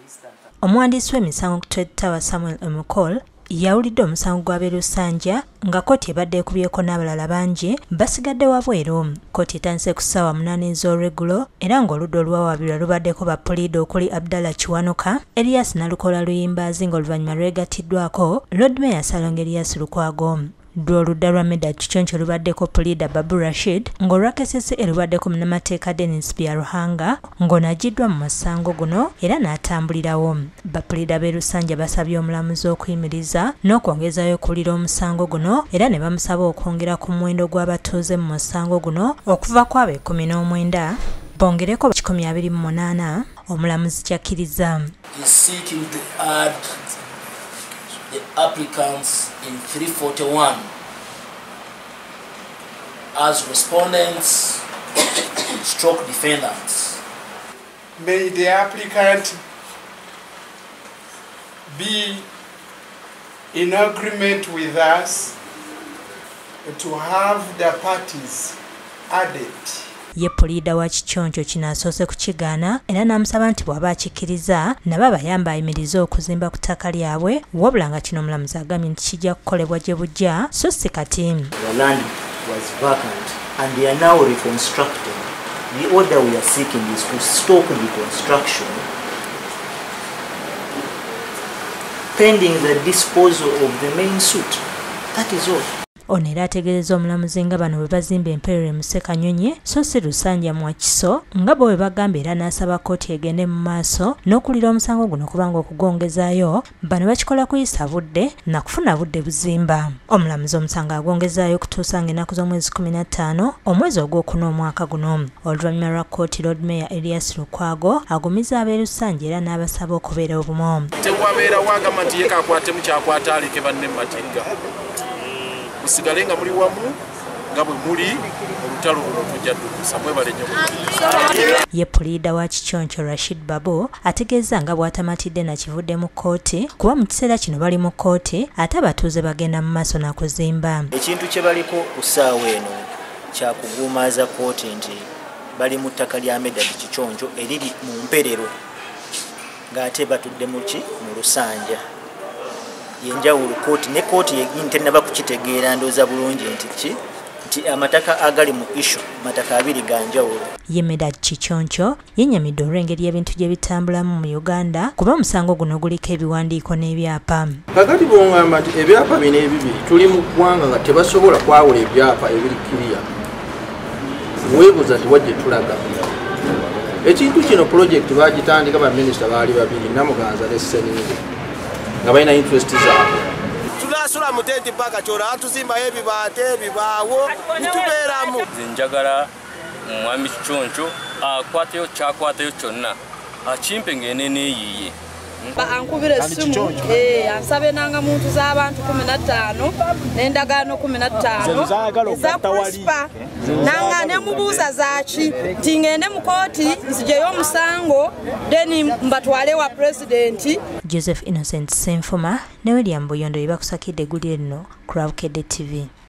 Omuwandiisi w'emisango ku Trade Tower Samuel Omukol yawulidde omusango gwa Lusanja nga kkooti ebadde ekubyeko n'abalala bangi basigadde wabweru. Kkooti etandise ku ssaawa 8 ez'olweggulo era ng'oludda oluwawaabirwa lubaddeko bapuliida okuli Abdallah Kiwanuka, Elias Nalukola Luyimbaazi ng'oluvannyuma lwegattiddwako Lord Mayor Salongo Elias Lukwago. Oludda lwa Medad Kichoncho lubaddeko Puliida Babu Rashid ng'olwakesese erubaddeko munnamateeka Dennis Byaruhanga ng'onaggiddwa mu musango guno era n'atambulirawo. Bapuliida b'e Lusanja basabye omulamuzi okuyimiriza n'okwongezayo okuwulira omusango guno era ne bamusaba okwongera ku muwendo gw'abatuuze mu musango guno okuva ku abo 19 bongereko 28. Omulamuzi kyakkiriza. The applicants in 341 as respondents stroke defendants. May the applicant be in agreement with us to have the parties added. Ye Puliida wa Kichoncho kino asoose kukigaana era n'amusaba nti bw'aba akikkiriza nabo abayamba ayimirize okuzimba ku ttaka lyabwe, wabula nga kino omulamuzi agambye nti kijja kukolebwa gye bujja so si kati. The land was vacant and they are now reconstructing. The order we are seeking is to stop the construction pending the disposal of the main suit. That is all. Ono era ategeezezza omulamuzi nga bano bwe bazimba Emperor Musekanyonyi so si Lusanja mu Kiso nga bwe bagamba era n'asaba kkooti egende mu maaso n'okulira omusango guno kubanga okugongezaayo bano bakikola kuyisa budde na kufuna budde buzimba. Omulamuzi omusango agongezaayo okutuusa ng'ennaku z'omwezi 15 omwezi ogwokuna omwaka guno. Oluvannyuma lwa kkooti Lord Mayor Elias Lukwago agumiza ab'e Lusanja era n'abasaba okubeera obumu. Tewabeera wagamba nti ye kaakwatemu kyakwata aleke banne matinga. Musigale nga muli wamu nga bwe muli olutalo luno tujja ddukusa mwebale nnyo. Ye Puliida wa Kichoncho Rashid Babu ategeeza nga bw'atamatidde na kivudde mu kkooti kuba mu kiseera kino bali mu kkooti ate abatuuze bagenda mu maaso na kuzimba. Ekintu kye baliko ku ssaawa eno kya kuguumaaza kkooti nti bali mu ttaka lya Medad Kichoncho eriri mu mperero ng'ate batudde mu Lusanja. Yenjawulo kkooti ne kkooti yennyini tennaba kukitegeera ndooza bulungi nti amataka agali mu issue mataka abiri ga njawulo. Ye Medad Kichoncho yennyamidde olw'engeri y'ebintu gye bitambulamu mu Uganda kuba omusango guno guliko ebiwandiiko n'ebyapa. Kakati bw'ongamba nti ebyapa bino ebibiri tuli mu ggwanga nga tebasobola kwawula ebyapa ebiri kiriya. Weebuuza nti wajje tulaga. Ekintu kino pulojekiti baagitandika baminisita baali babiri Namuganza ne Sseninga. nga balina interest zaabwe. Tunasula mu tenti paka kyora atuzimbayo ebibaate ebibaawo nitubeeramu. Njagala mwami Kichoncho akwateyo kyakwateyo kyonna akimpe ng'enene eyiye. Ankubira essimu ansabe nanga muntu z'abantu 15 n'endagaano 15 eza prosper nanga ne mubuuza zaaki nti ngende mu kooti nzijeyo omusango deni mbatwale wa president. Joseph Innocent Senfuma ne William Buyondo bakusakidde eggulire lino ku Bukedde TV.